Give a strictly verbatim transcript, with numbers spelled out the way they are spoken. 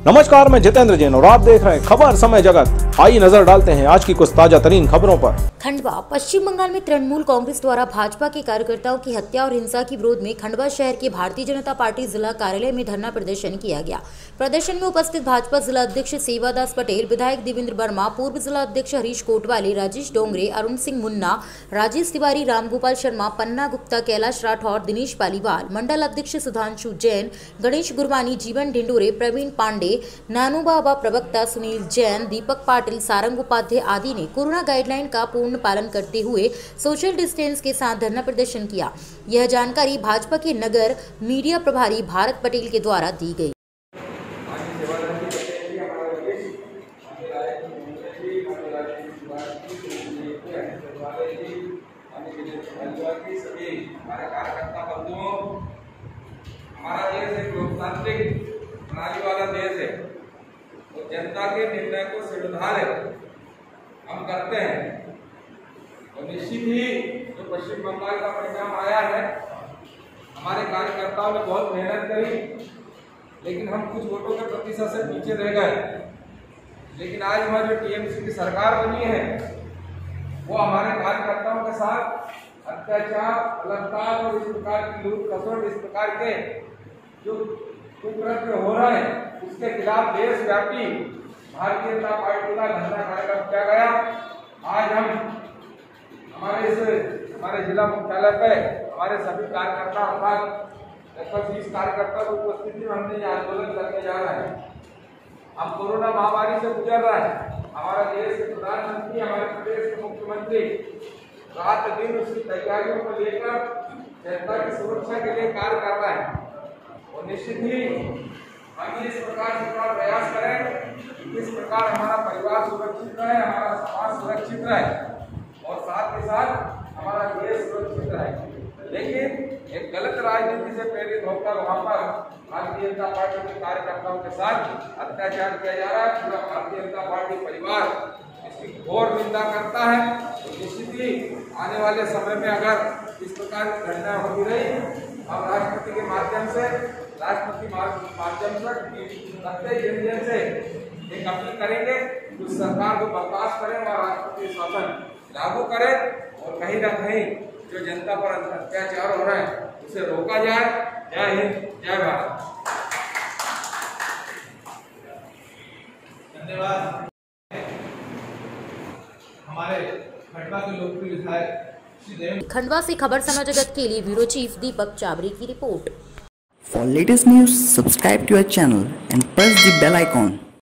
नमस्कार, मैं जितेंद्र जैन और आप देख रहे हैं खबर समय जगत। आइए नजर डालते हैं आज की कुछ ताजा तरीन खबरों पर। खंडवा पश्चिम बंगाल में तृणमूल कांग्रेस द्वारा भाजपा के कार्यकर्ताओं की हत्या और हिंसा के विरोध में खंडवा शहर के भारतीय जनता पार्टी जिला कार्यालय में धरना प्रदर्शन किया गया। प्रदर्शन में उपस्थित भाजपा जिला अध्यक्ष सेवादास पटेल, विधायक देवेंद्र वर्मा, पूर्व जिला अध्यक्ष हरीश कोटवाले, राजेश डोंगरे, अरुण सिंह मुन्ना, राजेश तिवारी, रामगोपाल शर्मा, पन्ना गुप्ता, कैलाश राठौर, दिनेश पालीवाल, मंडल अध्यक्ष सुधांशु जैन, गणेश गुरवानी, जीवन ढिंडोरे, प्रवीण पांडे, नानू बाबा प्रवक्ता सुनील जैन, दीपक पाटिल, सारंग उपाध्याय आदि ने कोरोना गाइडलाइन का पूर्ण पालन करते हुए सोशल डिस्टेंस के साथ धरना प्रदर्शन किया। यह जानकारी भाजपा के नगर मीडिया प्रभारी भारत पटेल के द्वारा दी गई। हमारा देश एक लोकतांत्रिक प्रणाली वाला देश है और जनता के निर्णय को सिरधार हम करते हैं। और निश्चित ही जो पश्चिम बंगाल का परिणाम आया है, हमारे कार्यकर्ताओं ने बहुत मेहनत करी, लेकिन हम कुछ वोटों के प्रतिशत से पीछे रह गए। लेकिन आज हमारी जो टीएमसी की सरकार बनी है, वो हमारे कार्यकर्ताओं के साथ अत्याचार, बलात्कार और इस प्रकार की लूट खसोट, इस प्रकार के जो कुकृत्य हो रहे हैं, उसके खिलाफ देशव्यापी भारतीय जनता पार्टी का धरना कार्यक्रम किया गया। आज हम हमारे इस हमारे जिला मुख्यालय पे हमारे सभी कार्यकर्ता अर्थात लगभग बीस कार्यकर्ता की उपस्थिति में हमने ये आंदोलन करने जा रहे हैं। हम कोरोना महामारी से गुजर रहे हैं। हमारा देश के प्रधानमंत्री, हमारे प्रदेश के मुख्यमंत्री रात दिन उसकी तैयारियों को लेकर जनता की सुरक्षा के लिए कार्य कर रहे हैं। और निश्चित ही हम इस प्रकार से प्रयास करें, इस प्रकार हमारा परिवार सुरक्षित रहे, हमारा समाज सुरक्षित रहे और साथ के साथ हमारा देश सुरक्षित रहे। लेकिन एक गलत राजनीति से प्रेरित होकर वहाँ पर भारतीय जनता पार्टी के कार्यकर्ताओं के साथ अत्याचार किया जा रहा है। पूरा भारतीय जनता पार्टी परिवार इसकी घोर निंदा करता है। तो निश्चित ही आने वाले समय में अगर इस प्रकार की घटना होती रही, हम राष्ट्रपति के माध्यम से राष्ट्रपति माध्यम से जन से एक अपील करेंगे कि उस सरकार को बर्खास्त करें और राष्ट्रपति शासन लागू करें और कहीं ना कहीं जो जनता पर अत्याचार हो रहा है उसे रोका जाए। जय हिंद, जय भारत। धन्यवाद। हमारे खंडवा के लोकप्रिय विधायक खंडवा से खबर समय जगत के लिए ब्यूरो चीफ दीपक चाबरी की report. For latest news, subscribe to our channel and press the bell icon.